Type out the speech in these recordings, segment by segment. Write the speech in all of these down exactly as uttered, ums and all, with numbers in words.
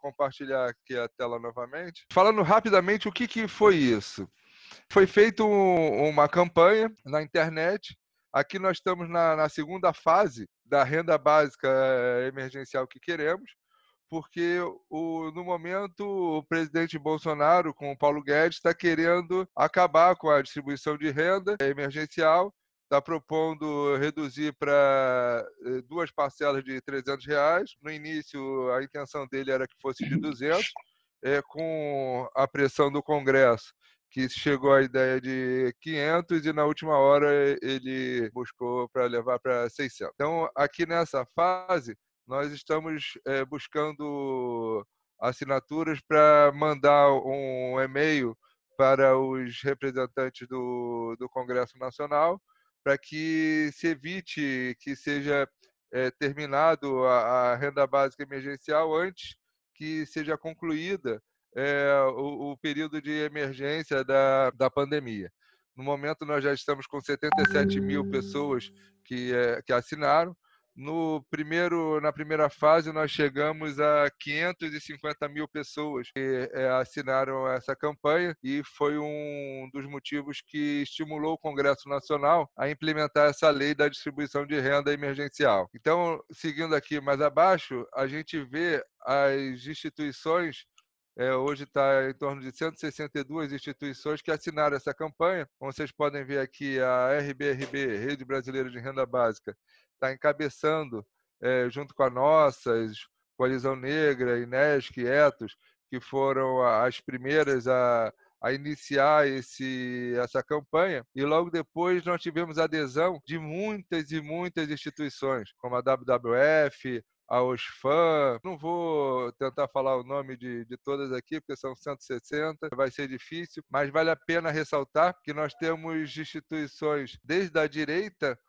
compartilhar aqui a tela novamente. Falando rapidamente, o que, que foi isso? Foi feita um, uma campanha na internet. Aqui nós estamos na, na segunda fase da renda básica emergencial que queremos, porque o, no momento o presidente Bolsonaro, com o Paulo Guedes, está querendo acabar com a distribuição de renda emergencial, está propondo reduzir para duas parcelas de trezentos reais. No início, a intenção dele era que fosse de duzentos, é, com a pressão do Congresso, que chegou à ideia de quinhentos, e na última hora ele buscou para levar para seiscentos. Então, aqui nessa fase, nós estamos é, buscando assinaturas para mandar um e-mail para os representantes do, do Congresso Nacional, para que se evite que seja é, terminado a, a renda básica emergencial antes que seja concluída é, o, o período de emergência da, da pandemia. No momento, nós já estamos com setenta e sete mil pessoas que, é, que assinaram. No primeiro, na primeira fase, nós chegamos a quinhentas e cinquenta mil pessoas que é, assinaram essa campanha, e foi um dos motivos que estimulou o Congresso Nacional a implementar essa lei da distribuição de renda emergencial. Então, seguindo aqui mais abaixo, a gente vê as instituições. É, hoje está em torno de cento e sessenta e duas instituições que assinaram essa campanha. Como vocês podem ver aqui, a R B R B, Rede Brasileira de Renda Básica, está encabeçando, é, junto com a nossas, Coalizão Negra, Inesc, Etos, que foram as primeiras a, a iniciar esse, essa campanha. E logo depois nós tivemos adesão de muitas e muitas instituições, como a W W F, a OSFAM. Não vou tentar falar o nome de, de todas aqui, porque são cento e sessenta, vai ser difícil, mas vale a pena ressaltar que nós temos instituições desde a direita,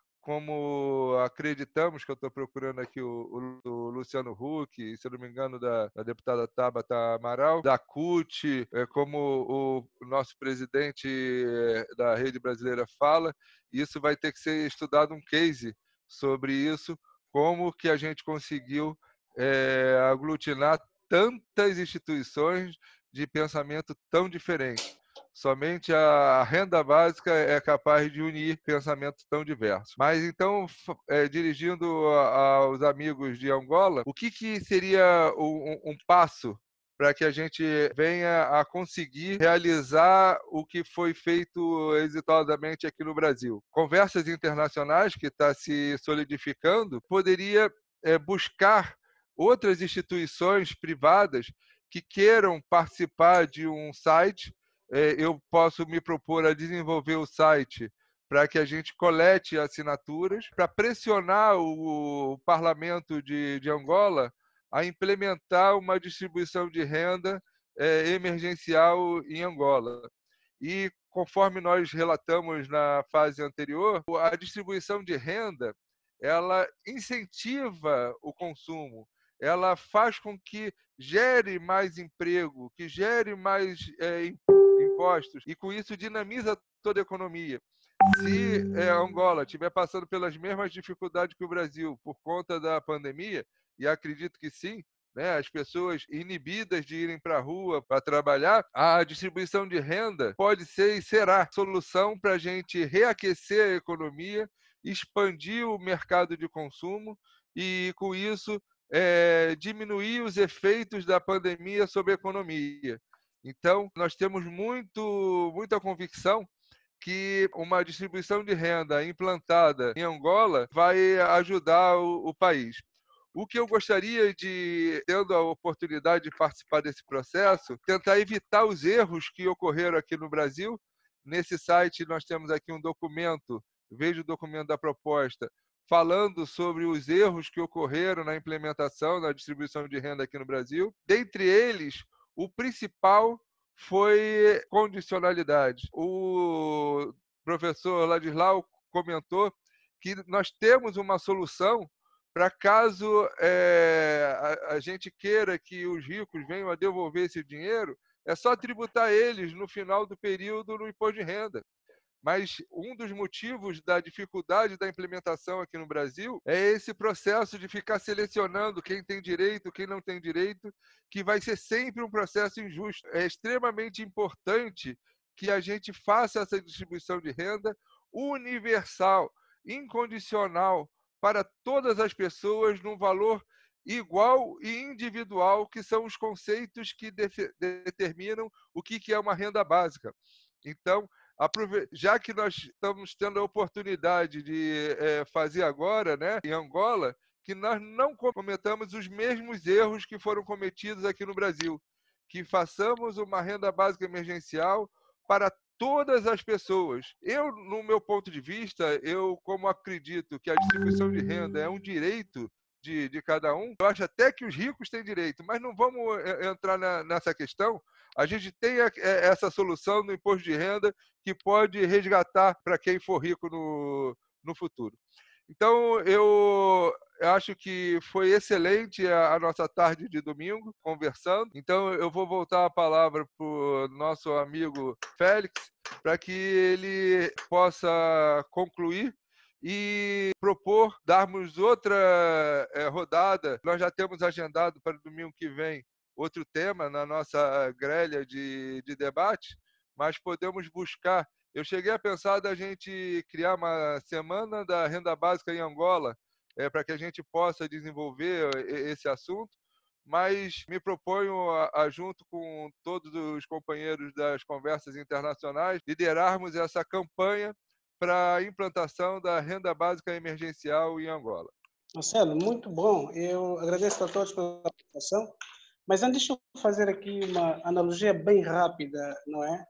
como Acreditamos, que eu estou procurando aqui o, o, o Luciano Huck, se não me engano, da, da deputada Tabata Amaral, da C U T, é, como o, o nosso presidente é, da Rede Brasileira fala. Isso vai ter que ser estudado um case sobre isso, como que a gente conseguiu é, aglutinar tantas instituições de pensamento tão diferente. Somente a renda básica é capaz de unir pensamentos tão diversos. Mas então, é, dirigindo aos amigos de Angola, o que, que seria um, um passo para que a gente venha a conseguir realizar o que foi feito exitosamente aqui no Brasil? Conversas internacionais, que está se solidificando, poderia é, buscar outras instituições privadas que queiram participar de um site. Eu posso me propor a desenvolver o site para que a gente colete assinaturas, para pressionar o parlamento de, de Angola a implementar uma distribuição de renda é, emergencial em Angola. E, conforme nós relatamos na fase anterior, a distribuição de renda, ela incentiva o consumo, ela faz com que gere mais emprego, que gere mais é, impostos, e com isso dinamiza toda a economia. Se é, Angola estiver passando pelas mesmas dificuldades que o Brasil por conta da pandemia, e acredito que sim, né, as pessoas inibidas de irem para a rua para trabalhar, a distribuição de renda pode ser e será a solução para a gente reaquecer a economia, expandir o mercado de consumo e, com isso, é, diminuir os efeitos da pandemia sobre a economia. Então, nós temos muito, muita convicção que uma distribuição de renda implantada em Angola vai ajudar o, o país. O que eu gostaria de, tendo a oportunidade de participar desse processo, tentar evitar os erros que ocorreram aqui no Brasil. Nesse site nós temos aqui um documento, veja o documento da proposta, falando sobre os erros que ocorreram na implementação da distribuição de renda aqui no Brasil. Dentre eles, o principal foi condicionalidade. O professor Ladislau comentou que nós temos uma solução para caso é, a, a gente queira que os ricos venham a devolver esse dinheiro, é só tributar eles no final do período no imposto de renda. Mas um dos motivos da dificuldade da implementação aqui no Brasil é esse processo de ficar selecionando quem tem direito, quem não tem direito, que vai ser sempre um processo injusto. É extremamente importante que a gente faça essa distribuição de renda universal, incondicional, para todas as pessoas, num valor igual e individual, que são os conceitos que determinam o que é uma renda básica. Então, já que nós estamos tendo a oportunidade de é, fazer agora, né, em Angola, que nós não cometamos os mesmos erros que foram cometidos aqui no Brasil, que façamos uma renda básica emergencial para todas as pessoas. Eu, no meu ponto de vista, eu como acredito que a distribuição de renda é um direito de, de cada um, eu acho até que os ricos têm direito, mas não vamos entrar na, nessa questão. A gente tem essa solução no imposto de renda que pode resgatar para quem for rico no, no futuro. Então, eu acho que foi excelente a, a nossa tarde de domingo, conversando. Então, eu vou voltar a palavra para o nosso amigo Félix, para que ele possa concluir e propor darmos outra é, rodada. Nós já temos agendado para o domingo que vem outro tema na nossa grelha de, de debate, mas podemos buscar. Eu cheguei a pensar da gente criar uma semana da renda básica em Angola, é, para que a gente possa desenvolver esse assunto, mas me proponho, a, a, junto com todos os companheiros das conversas internacionais, liderarmos essa campanha para a implantação da renda básica emergencial em Angola. Marcelo, muito bom. Eu agradeço a todos pela participação, mas antes deixa eu fazer aqui uma analogia bem rápida, não é?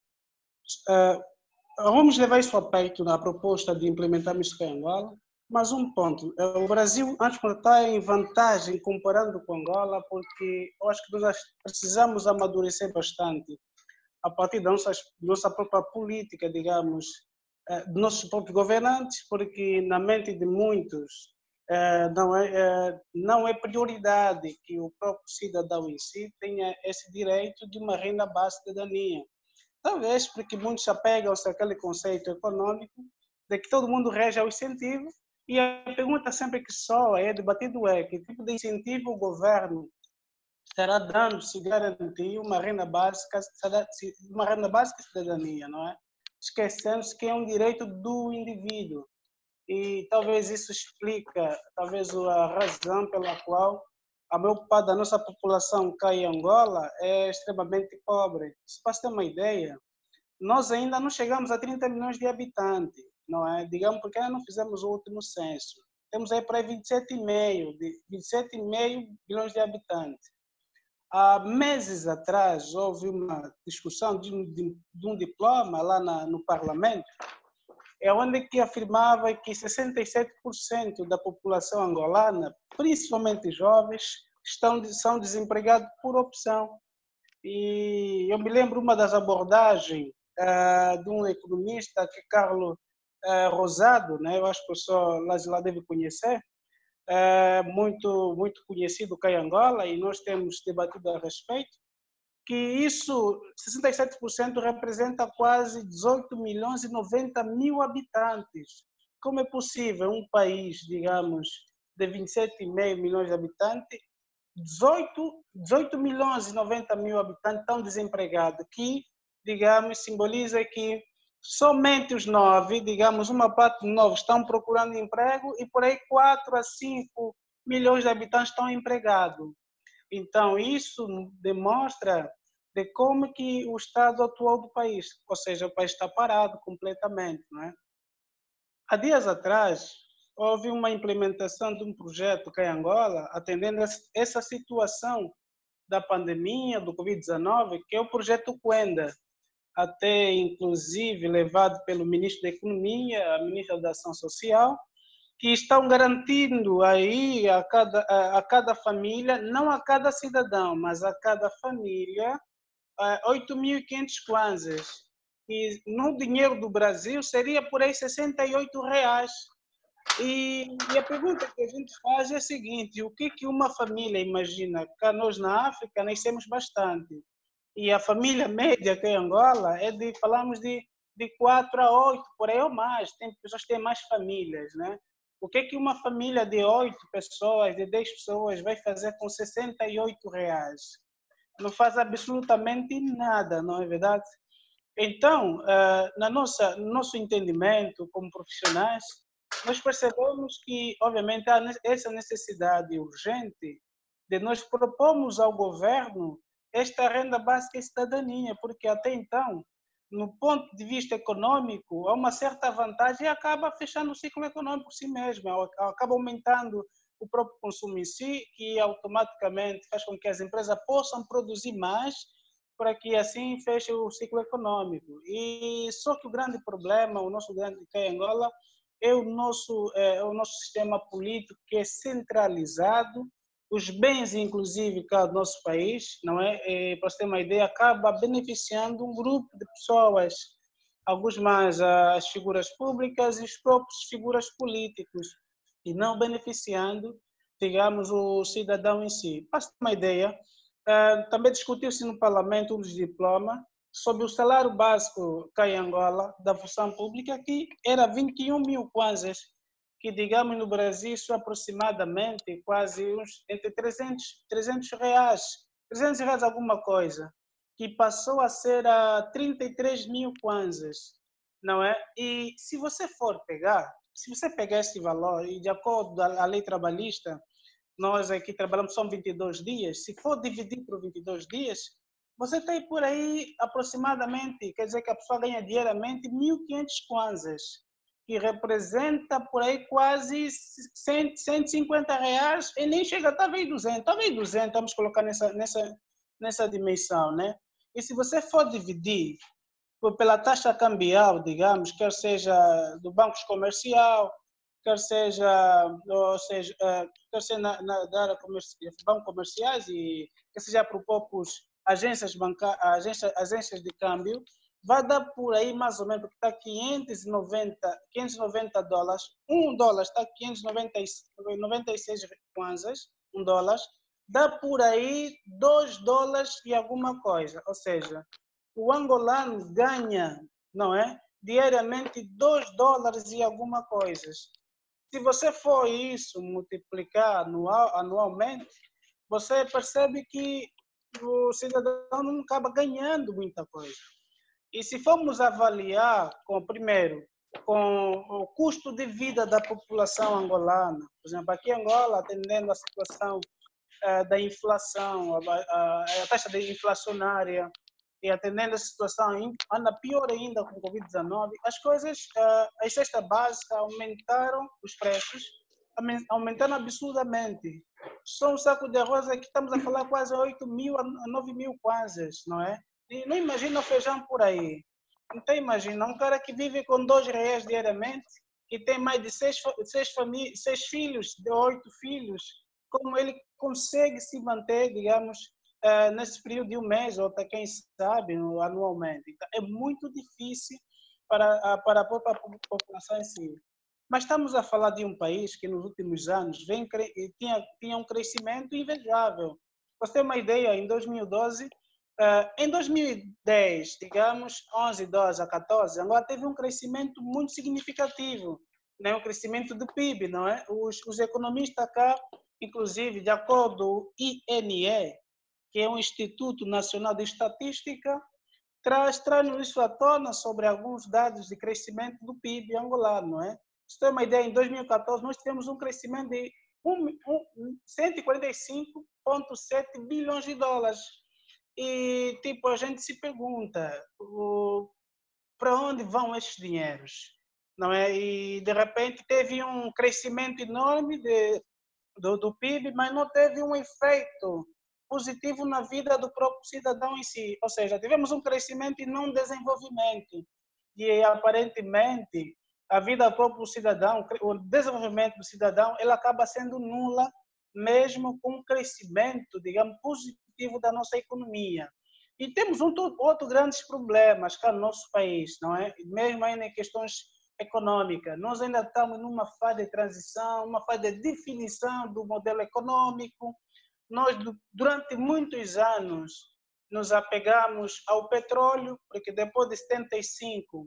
Uh, vamos levar isso a peito na proposta de implementarmos isso em Angola, mas um ponto, o Brasil antes está em vantagem comparando com Angola, porque eu acho que nós precisamos amadurecer bastante a partir da nossa, nossa própria política, digamos, de nossos próprios governantes, porque na mente de muitos não é, não é prioridade que o próprio cidadão em si tenha esse direito de uma renda básica de cidadania. Talvez porque muitos apegam-se àquele conceito econômico de que todo mundo rege ao incentivo, e a pergunta sempre que só é debatido é que tipo de incentivo o governo estará dando se garantir uma renda básica, uma renda básica de cidadania, não é? Esquecendo-se que é um direito do indivíduo. E talvez isso explica, talvez a razão pela qual a maior parte da nossa população cá em Angola é extremamente pobre. Se para ter uma ideia, nós ainda não chegamos a trinta milhões de habitantes, não é? Digamos porque ainda não fizemos o último censo. Temos aí para vinte e sete vírgula cinco bilhões de habitantes. Há meses atrás houve uma discussão de, de, de um diploma lá na, no Parlamento, é onde que afirmava que sessenta e sete por cento da população angolana, principalmente jovens, estão, são desempregados por opção. E eu me lembro uma das abordagens uh, de um economista, que Carlos uh, Rosado, né? Eu acho que o pessoal lá, lá deve conhecer, uh, muito, muito conhecido cá em Angola, e nós temos debatido a respeito, que isso, sessenta e sete por cento representa quase dezoito milhões e noventa mil habitantes. Como é possível um país, digamos, de vinte e sete vírgula cinco milhões de habitantes, dezoito, dezoito milhões e noventa mil habitantes estão desempregados, que, digamos, simboliza que somente os nove, digamos, uma parte de nove estão procurando emprego e por aí quatro a cinco milhões de habitantes estão empregados. Então, isso demonstra de como que o estado atual do país, ou seja, o país está parado completamente, não é? Há dias atrás, houve uma implementação de um projeto cá em Angola, atendendo essa situação da pandemia, do covid dezenove, que é o projeto Cuenda, até inclusive levado pelo ministro da Economia, a ministra da Ação Social, que estão garantindo aí a cada, a, a cada família, não a cada cidadão, mas a cada família, oito mil e quinhentos kwanzas. E no dinheiro do Brasil seria por aí sessenta e oito reais. E, e a pergunta que a gente faz é a seguinte: o que que uma família imagina? Cá nós na África nascemos bastante. E a família média aqui em Angola é de, falamos de de quatro a oito, por aí ou mais. Tem pessoas que têm mais famílias, né? O que é que uma família de oito pessoas, de dez pessoas, vai fazer com sessenta e oito reais? Não faz absolutamente nada, não é verdade? Então, na nossa, no nosso entendimento como profissionais, nós percebemos que, obviamente, há essa necessidade urgente de nós propormos ao governo esta renda básica e cidadania, porque até então, no ponto de vista econômico, há uma certa vantagem e acaba fechando o ciclo econômico por si mesmo, acaba aumentando o próprio consumo em si, que automaticamente faz com que as empresas possam produzir mais para que assim feche o ciclo econômico. E só que o grande problema, o nosso grande que é Angola, é o nosso é o nosso sistema político que é centralizado, os bens inclusive cá do nosso país, não é? E, para você ter uma ideia, acaba beneficiando um grupo de pessoas, alguns mais as figuras públicas e os próprios figuras políticos, e não beneficiando, digamos, o cidadão em si. Para você ter uma ideia, Uh, também discutiu-se no Parlamento um dos diplomas sobre o salário básico cá em Angola, da função pública, que era vinte e um mil kwanzas, que, digamos, no Brasil, isso é aproximadamente quase uns, entre trezentos, trezentos reais, trezentos reais alguma coisa, que passou a ser a trinta e três mil kwanzas, não é? E se você for pegar, se você pegar esse valor, e de acordo com a lei trabalhista, nós aqui trabalhamos só vinte e dois dias, se for dividir por vinte e dois dias, você tem por aí aproximadamente, quer dizer que a pessoa ganha diariamente mil e quinhentos kwanzas, que representa por aí quase cem, cento e cinquenta reais, e nem chega, talvez duzentos, talvez duzentos, vamos colocar nessa, nessa, nessa dimensão, né? E se você for dividir pela taxa cambial, digamos, quer seja do banco comercial, quer seja, ou seja, quer seja na, na, na área comercial, bancos comerciais e quer seja para os próprios agências bancárias, agências, agências de câmbio, vai dar por aí mais ou menos, porque está quinhentos e noventa dólares, um dólar está quinhentos e noventa e seis kwanzas, um dólar, dá por aí dois dólares e alguma coisa, ou seja, o angolano ganha, não é? Diariamente dois dólares e alguma coisa. Se você for isso multiplicar anual, anualmente, você percebe que o cidadão não acaba ganhando muita coisa. E se formos avaliar, com, primeiro, com o custo de vida da população angolana, por exemplo, aqui em Angola, atendendo a situação eh, da inflação, a, a, a taxa de inflacionária, e atendendo a situação, anda pior ainda com o covid dezenove, as coisas, as cestas básicas aumentaram os preços, aumentaram absurdamente. Só um saco de arroz aqui estamos a falar quase oito mil a nove mil kwanzas, não é? E não imagina o feijão por aí. Então imagina, um cara que vive com dois reais diariamente, que tem mais de seis, seis, famílias, seis filhos, de oito filhos, como ele consegue se manter, digamos, Uh, nesse período de um mês, ou até quem sabe, anualmente. Então, é muito difícil para, uh, para a própria população em si. Mas estamos a falar de um país que nos últimos anos vem, tinha, tinha um crescimento invejável. Para você ter uma ideia, em dois mil e doze, uh, em dois mil e dez, digamos, onze, doze a catorze, Angola teve um crescimento muito significativo, né? Um crescimento do P I B, não é? Os, os economistas cá, inclusive, de acordo com o I N E, que é um Instituto Nacional de Estatística, traz, traz isso à tona sobre alguns dados de crescimento do P I B angolano, não é? Você tem uma ideia, em dois mil e catorze nós tivemos um crescimento de cento e quarenta e cinco vírgula sete bilhões de dólares. E, tipo, a gente se pergunta, o, para onde vão esses dinheiros? Não é? E, de repente, teve um crescimento enorme de, do, do P I B, mas não teve um efeito positivo na vida do próprio cidadão em si. Ou seja, tivemos um crescimento e não um desenvolvimento. E, aparentemente, a vida do próprio cidadão, o desenvolvimento do cidadão, ele acaba sendo nula, mesmo com um crescimento, digamos, positivo da nossa economia. E temos um, outros grandes problemas cá no nosso país, não é? Mesmo ainda em questões econômicas. Nós ainda estamos numa fase de transição, uma fase de definição do modelo econômico. Nós, durante muitos anos, nos apegamos ao petróleo, porque depois de setenta e cinco,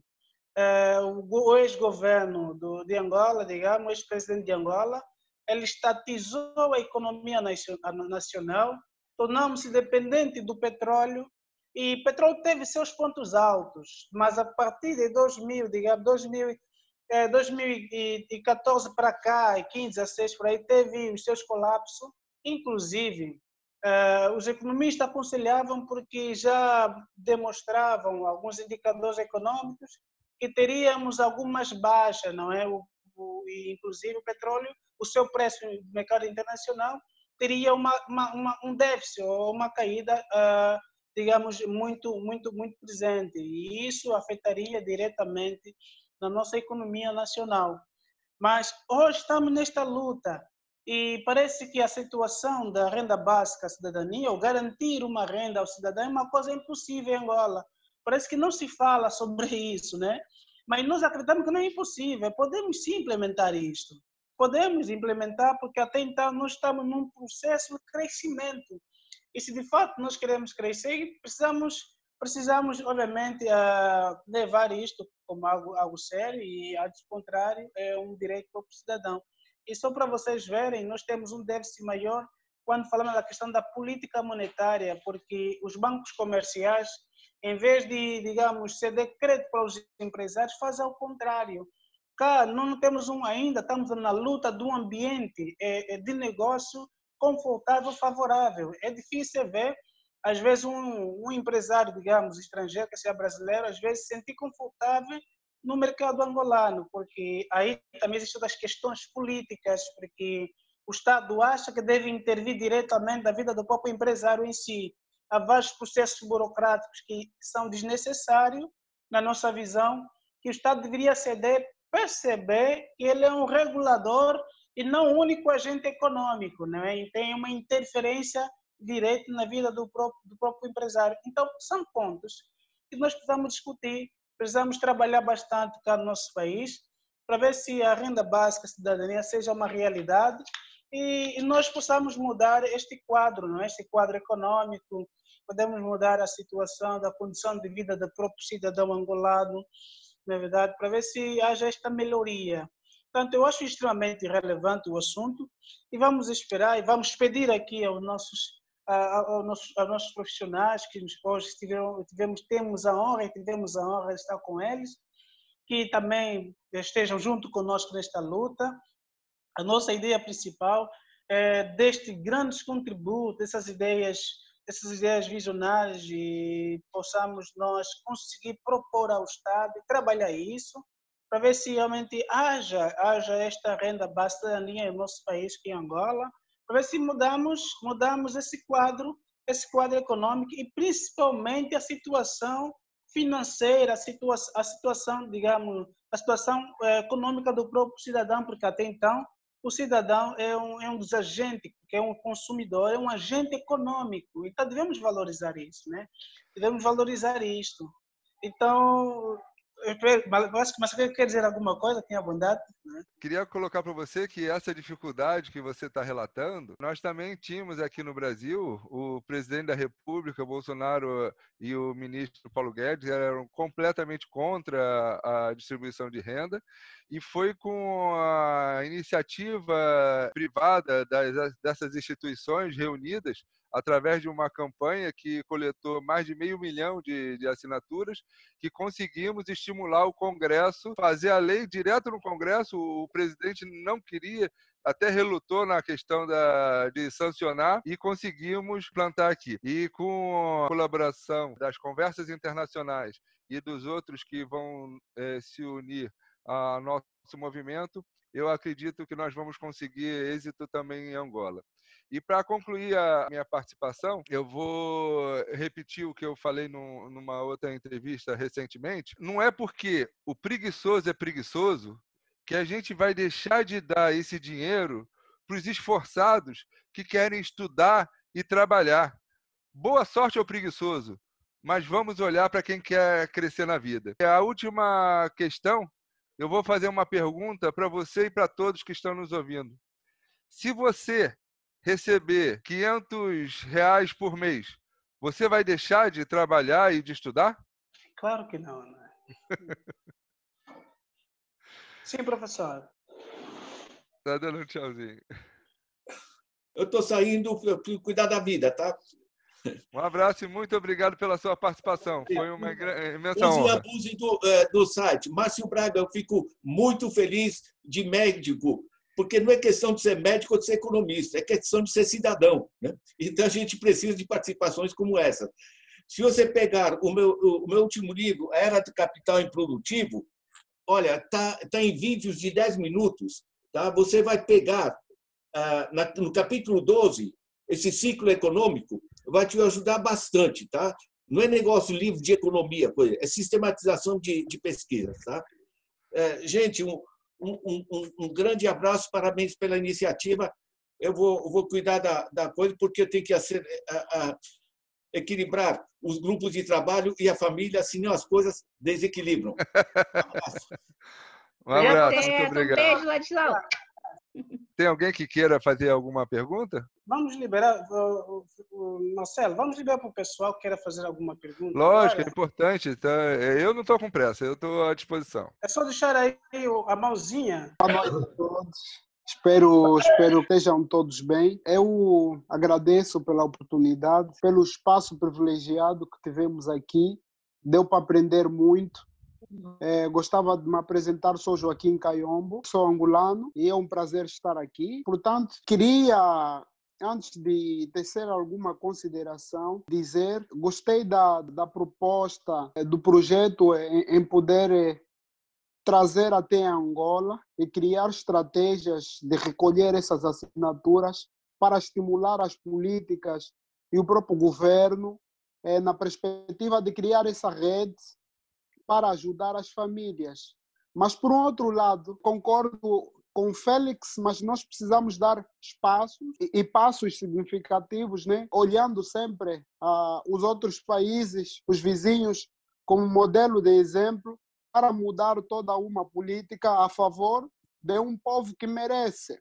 eh, o ex-governo de Angola, digamos, o ex-presidente de Angola, ele estatizou a economia nacional, tornamos-se dependente do petróleo, e o petróleo teve seus pontos altos, mas a partir de dois mil, digamos, dois mil, eh, dois mil e quatorze para cá, e quinze, dezesseis, por aí, teve os seus colapsos, inclusive, eh, os economistas aconselhavam porque já demonstravam alguns indicadores econômicos que teríamos algumas baixas, não é? O, o, inclusive o petróleo, o seu preço no mercado internacional teria uma, uma, uma, um déficit ou uma caída, uh, digamos, muito, muito, muito presente. E isso afetaria diretamente na nossa economia nacional. Mas hoje estamos nesta luta e parece que a situação da renda básica à cidadania, ou garantir uma renda ao cidadão, é uma coisa impossível em Angola. Parece que não se fala sobre isso, né? Mas nós acreditamos que não é impossível. Podemos sim implementar isto. Podemos implementar porque até então nós estamos num processo de crescimento. E se de fato nós queremos crescer, precisamos, precisamos obviamente, uh, levar isto como algo, algo sério e, ao contrário, é um direito para o cidadão. E só para vocês verem, nós temos um déficit maior quando falamos da questão da política monetária, porque os bancos comerciais, em vez de, digamos, ceder crédito para os empresários, fazem ao contrário. Cá não temos um ainda, estamos na luta de um ambiente de negócio confortável, favorável. É difícil ver, às vezes, um, um empresário, digamos, estrangeiro, que seja brasileiro, às vezes se sentir confortável no mercado angolano, porque aí também existem outras questões políticas, porque o Estado acha que deve intervir diretamente na vida do próprio empresário em si. Há vários processos burocráticos que são desnecessários, na nossa visão, que o Estado deveria ceder, perceber que ele é um regulador e não o único agente econômico, não é? E tem uma interferência direta na vida do próprio, do próprio empresário. Então, são pontos que nós precisamos discutir, precisamos trabalhar bastante cá no nosso país, para ver se a renda básica, a cidadania, seja uma realidade e, e nós possamos mudar este quadro, não é? Este quadro econômico, podemos mudar a situação da condição de vida do próprio cidadão angolano, na verdade, para ver se haja esta melhoria. Portanto, eu acho extremamente relevante o assunto e vamos esperar e vamos pedir aqui aos nossos, aos nossos, aos nossos profissionais que hoje tivemos, tivemos, temos a honra e tivemos a honra de estar com eles, que também estejam junto conosco nesta luta. A nossa ideia principal é deste grandes contributos, dessas ideias, essas ideias visionárias e possamos nós conseguir propor ao Estado e trabalhar isso para ver se realmente haja, haja esta renda básica da cidadania no nosso país, que é Angola, para ver se mudamos, mudamos esse quadro, esse quadro econômico e principalmente a situação financeira, a, situa a situação, digamos, a situação eh, econômica do próprio cidadão, porque até então o cidadão é um, é um dos agentes, que é um consumidor, é um agente econômico. Então, devemos valorizar isso, né? Devemos valorizar isto. Então, eu acho que você quer dizer alguma coisa, tenha bondade. Né? Queria colocar para você que essa dificuldade que você está relatando, nós também tínhamos aqui no Brasil, o presidente da República, Bolsonaro, e o ministro Paulo Guedes eram completamente contra a distribuição de renda, e foi com a iniciativa privada das, dessas instituições reunidas, através de uma campanha que coletou mais de meio milhão de, de assinaturas, que conseguimos estimular o Congresso, fazer a lei direto no Congresso. O presidente não queria, até relutou na questão da, de sancionar, e conseguimos plantar aqui. E com a colaboração das conversas internacionais e dos outros que vão eh, se unir ao nosso movimento, eu acredito que nós vamos conseguir êxito também em Angola. E para concluir a minha participação, eu vou repetir o que eu falei no, numa outra entrevista recentemente. Não é porque o preguiçoso é preguiçoso que a gente vai deixar de dar esse dinheiro para os esforçados que querem estudar e trabalhar. Boa sorte ao preguiçoso, mas vamos olhar para quem quer crescer na vida. A última questão, eu vou fazer uma pergunta para você e para todos que estão nos ouvindo. Se você receber quinhentos reais por mês, você vai deixar de trabalhar e de estudar? Claro que não, né? Sim, professor. Tá dando um tchauzinho. Eu estou saindo para cuidar da vida, tá? Um abraço e muito obrigado pela sua participação. Foi uma imensa Use e honra. abuse do, do site. Márcio Braga, eu fico muito feliz de médico, porque não é questão de ser médico ou de ser economista, é questão de ser cidadão, né? Então, a gente precisa de participações como essa. Se você pegar o meu, o meu último livro, A Era do Capital Improdutivo, olha, está tá em vídeos de dez minutos. Tá? Você vai pegar, ah, na, no capítulo doze, esse ciclo econômico, vai te ajudar bastante. Tá? Não é negócio livre de economia, coisa, é sistematização de, de pesquisas. Tá? É, gente, um, um, um, um grande abraço, parabéns pela iniciativa. Eu vou, vou cuidar da, da coisa, porque eu tenho que acer, a, a, equilibrar os grupos de trabalho e a família, senão as coisas desequilibram. Um abraço, Tá muito certo, obrigado. Um beijo, Ladislau. Tem alguém que queira fazer alguma pergunta? Vamos liberar, o, o, o Marcelo, vamos liberar para o pessoal que queira fazer alguma pergunta. Lógico, Agora. é importante. Então, eu não estou com pressa, eu estou à disposição. É só deixar aí a mãozinha. Boa noite a todos. Espero, espero que estejam todos bem. Eu agradeço pela oportunidade, pelo espaço privilegiado que tivemos aqui. Deu para aprender muito. É, gostava de me apresentar, sou Joaquim Caiombo, sou angolano e é um prazer estar aqui. Portanto, queria, antes de tecer alguma consideração, dizer, gostei da, da proposta, do projeto em, em poder trazer até Angola e criar estratégias de recolher essas assinaturas para estimular as políticas e o próprio governo eh, na perspectiva de criar essa rede para ajudar as famílias. Mas, por um outro lado, concordo com o Félix, mas nós precisamos dar espaços e, e passos significativos, né? Olhando sempre uh, os outros países, os vizinhos, como modelo de exemplo, para mudar toda uma política a favor de um povo que merece.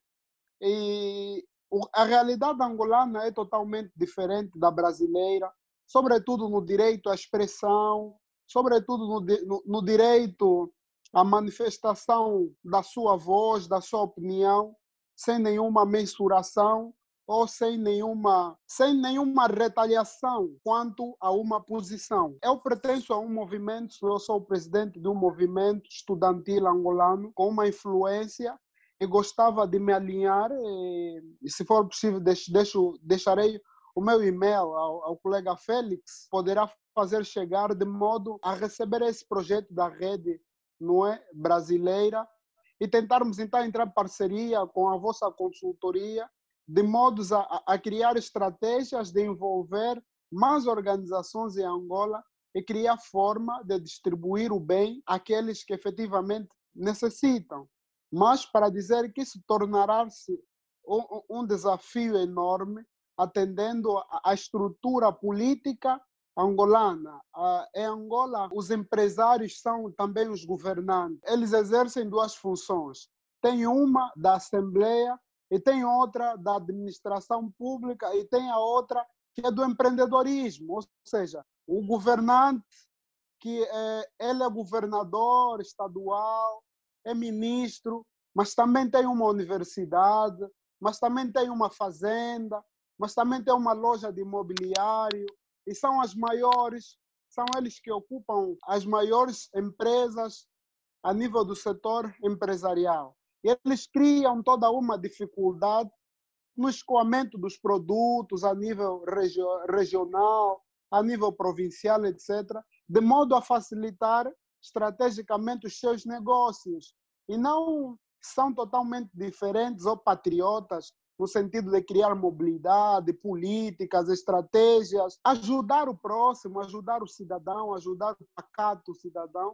E a realidade angolana é totalmente diferente da brasileira, sobretudo no direito à expressão, sobretudo no, no, no direito à manifestação da sua voz, da sua opinião, sem nenhuma mensuração ou sem nenhuma, sem nenhuma retaliação quanto a uma posição. Eu pertenço a um movimento, eu sou o presidente de um movimento estudantil angolano com uma influência e gostava de me alinhar e, e se for possível, deixo, deixo, deixarei o meu e-mail ao, ao colega Félix, poderá fazer chegar de modo a receber esse projeto da rede, não é, brasileira e tentarmos então entrar em parceria com a vossa consultoria de modos a, a criar estratégias de envolver mais organizações em Angola e criar forma de distribuir o bem àqueles que efetivamente necessitam. Mas para dizer que isso tornará-se um, um desafio enorme, atendendo à estrutura política angolana. Em Angola, os empresários são também os governantes. Eles exercem duas funções. Tem uma da Assembleia e tem outra da administração pública e tem a outra que é do empreendedorismo, ou seja, o governante que é, ele é governador estadual, é ministro, mas também tem uma universidade, mas também tem uma fazenda, mas também tem uma loja de imobiliário e são as maiores, são eles que ocupam as maiores empresas a nível do setor empresarial. E eles criam toda uma dificuldade no escoamento dos produtos a nível regio regional, a nível provincial, etcétera, de modo a facilitar estrategicamente os seus negócios. E não são totalmente diferentes ou patriotas no sentido de criar mobilidade, políticas, estratégias, ajudar o próximo, ajudar o cidadão, ajudar o pacato cidadão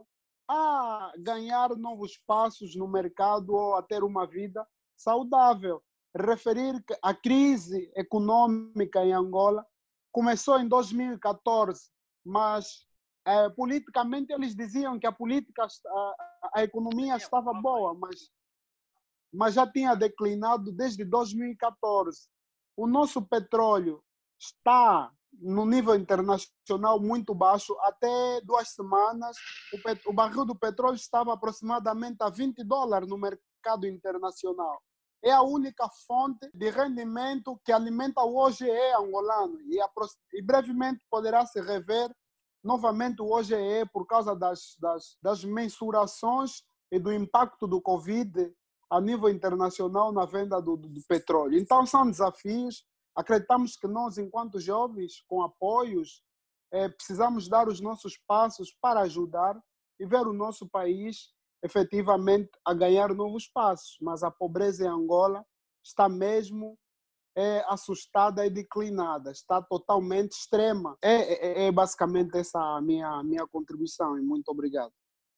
a ganhar novos passos no mercado ou a ter uma vida saudável. Referir que a crise econômica em Angola começou em dois mil e quatorze, mas eh, politicamente eles diziam que a política, a, a economia estava boa, mas, mas já tinha declinado desde dois mil e quatorze. O nosso petróleo está no nível internacional muito baixo. Até duas semanas, o, pet, o barril do petróleo estava aproximadamente a vinte dólares no mercado internacional. É a única fonte de rendimento que alimenta o O G E angolano e, e brevemente poderá se rever novamente o O G E por causa das, das, das mensurações e do impacto do Covid a nível internacional na venda do, do, do petróleo. Então, são desafios. Acreditamos que nós, enquanto jovens, com apoios, eh, precisamos dar os nossos passos para ajudar e ver o nosso país efetivamente a ganhar novos passos. Mas a pobreza em Angola está mesmo é, assustada e declinada, está totalmente extrema. É, é, é basicamente essa a minha, minha contribuição e muito obrigado.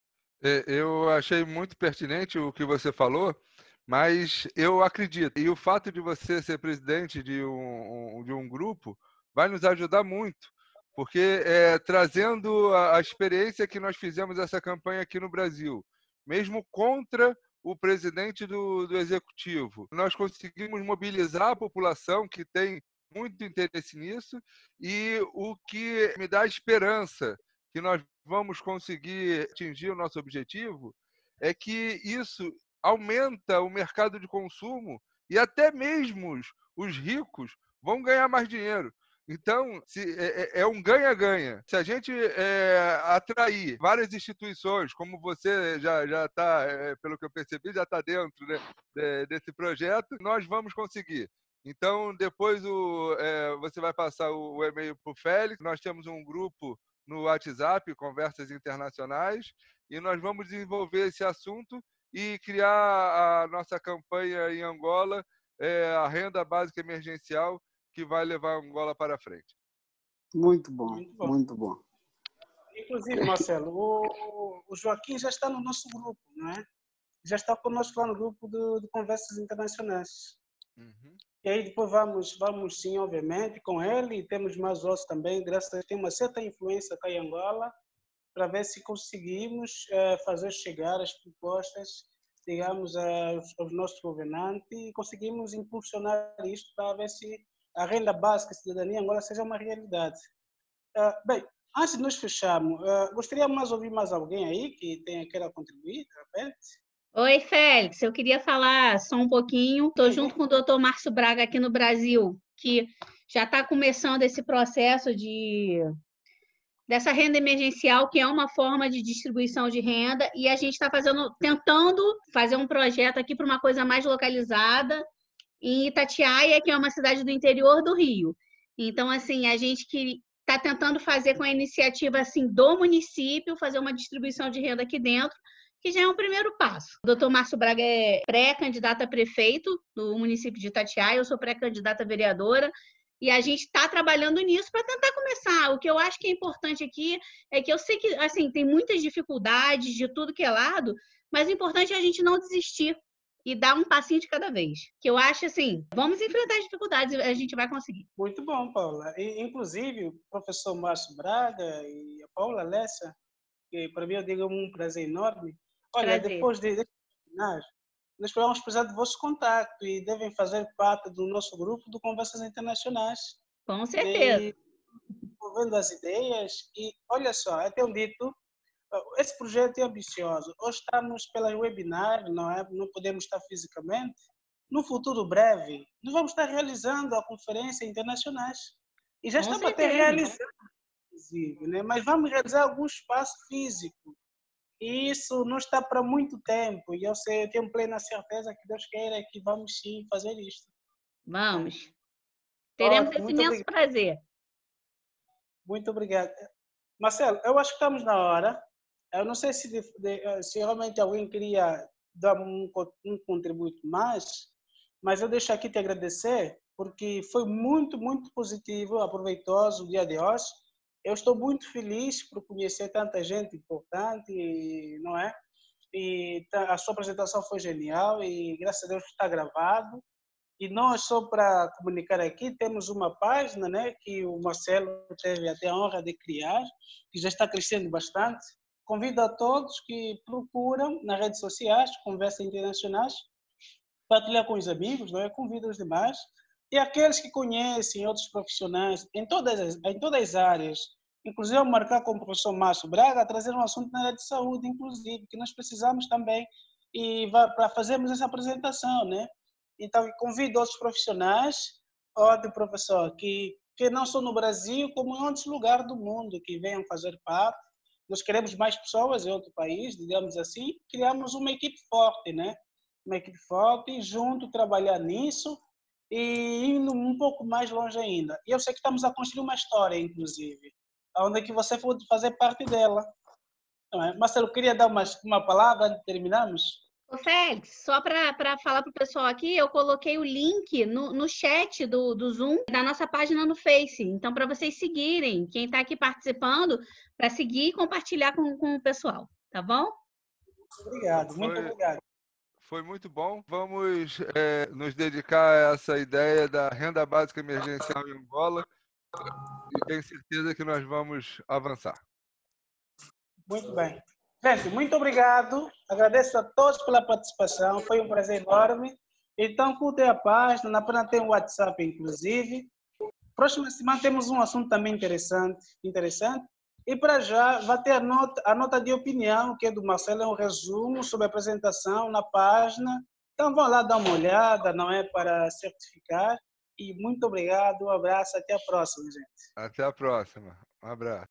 Eu achei muito pertinente o que você falou, mas eu acredito. E o fato de você ser presidente de um, de um grupo vai nos ajudar muito, porque é, trazendo a, a experiência que nós fizemos essa campanha aqui no Brasil, mesmo contra o presidente do, do executivo, nós conseguimos mobilizar a população que tem muito interesse nisso, e o que me dá esperança que nós vamos conseguir atingir o nosso objetivo é que isso aumenta o mercado de consumo e até mesmo os ricos vão ganhar mais dinheiro. Então, se, é, é um ganha-ganha. Se a gente é, atrair várias instituições, como você já já está, é, pelo que eu percebi, já está dentro, né, de, desse projeto, nós vamos conseguir. Então, depois o, é, você vai passar o, o e-mail para o Félix. Nós temos um grupo no WhatsApp, Conversas Internacionais, e nós vamos desenvolver esse assunto e criar a nossa campanha em Angola, é, a renda básica emergencial, que vai levar a Angola para frente. Muito bom, muito bom. Muito bom. Inclusive, Marcelo, o, o Joaquim já está no nosso grupo, não é? Já está conosco lá no grupo de, de Conversas Internacionais. Uhum. E aí depois vamos, vamos sim, obviamente, com ele, e temos mais outros também, graças a Deus, tem uma certa influência cá em Angola, para ver se conseguimos uh, fazer chegar as propostas, digamos, aos, aos nossos governantes, e conseguimos impulsionar isto para ver se a renda básica e a cidadania em Angola seja uma realidade. Uh, bem, antes de nós fecharmos, uh, gostaria mais de ouvir mais alguém aí que tenha, queira contribuir, de repente? Oi, Félix, eu queria falar só um pouquinho. Estou junto com o doutor Márcio Braga aqui no Brasil, que já está começando esse processo de dessa renda emergencial, que é uma forma de distribuição de renda, e a gente está fazendo, tentando fazer um projeto aqui para uma coisa mais localizada em Itatiaia, que é uma cidade do interior do Rio. Então, assim, a gente está tentando fazer com a iniciativa assim do município, fazer uma distribuição de renda aqui dentro, que já é um primeiro passo. O doutor Márcio Braga é pré-candidato a prefeito do município de Itatiaia, eu sou pré-candidata a vereadora, e a gente está trabalhando nisso para tentar começar. O que eu acho que é importante aqui é que eu sei que assim, tem muitas dificuldades de tudo que é lado, mas o importante é a gente não desistir e dar um passinho de cada vez. Que eu acho assim, vamos enfrentar as dificuldades e a gente vai conseguir. Muito bom, Paula. E, inclusive, o professor Márcio Braga e a Paula Lessa, que para mim eu digo um prazer enorme. Olha, prazer. Depois de terminar, nós vamos precisar do vosso contato e devem fazer parte do nosso grupo de Conversas Internacionais. Com certeza. E, desenvolvendo as ideias. E olha só, eu tenho dito, esse projeto é ambicioso. Hoje estamos pela webinar, não é? Não podemos estar fisicamente. No futuro breve, nós vamos estar realizando a conferência internacionais. E já estamos até realizando, inclusive, né? Mas vamos realizar algum espaço físico. E isso não está para muito tempo. E eu, sei, eu tenho plena certeza que Deus queira que vamos sim fazer isto. Vamos. Teremos esse imenso prazer. Muito obrigado. Marcelo, eu acho que estamos na hora. Eu não sei se, de, de, se realmente alguém queria dar um, um contributo mais, mas eu deixo aqui te agradecer, porque foi muito, muito positivo, aproveitoso o dia de hoje. Eu estou muito feliz por conhecer tanta gente importante, não é? E a sua apresentação foi genial e, graças a Deus, está gravado. E nós, só para comunicar aqui, temos uma página, né, que o Marcelo teve até a honra de criar, que já está crescendo bastante. Convido a todos que procuram nas redes sociais, Conversas Internacionais, partilhar com os amigos, não é? Convido os demais E aqueles que conhecem outros profissionais em todas as, em todas as áreas, inclusive eu marcar com o professor Márcio Braga, trazer um assunto na área de saúde, inclusive, que nós precisamos também e para fazermos essa apresentação, né? Então, eu convido outros profissionais, outro professor, que, que não só no Brasil, como em outros lugares do mundo, que venham fazer parte. Nós queremos mais pessoas em outro país, digamos assim, criamos uma equipe forte, né? Uma equipe forte e junto trabalhar nisso e indo um pouco mais longe ainda. E eu sei que estamos a construir uma história, inclusive, onde é que você pode fazer parte dela. Não é? Marcelo, queria dar uma, uma palavra antes de terminarmos? Ô, Félix, só para falar para o pessoal aqui, eu coloquei o link no, no chat do, do Zoom da nossa página no Face. Então, para vocês seguirem, quem está aqui participando, para seguir e compartilhar com, com o pessoal, tá bom? Obrigado, muito Foi, obrigado. foi muito bom. Vamos é, nos dedicar a essa ideia da renda básica emergencial em Angola e tenho certeza que nós vamos avançar. Muito bem. Gente, muito obrigado. Agradeço a todos pela participação. Foi um prazer enorme. Então, curtem a página. Na página tem o WhatsApp, inclusive. Próxima semana temos um assunto também interessante. interessante. E, para já, vai ter a nota, a nota de opinião, que é do Marcelo, é um resumo sobre a apresentação na página. Então, vão lá dar uma olhada, não é? Para certificar. E muito obrigado. Um abraço. Até a próxima, gente. Até a próxima. Um abraço.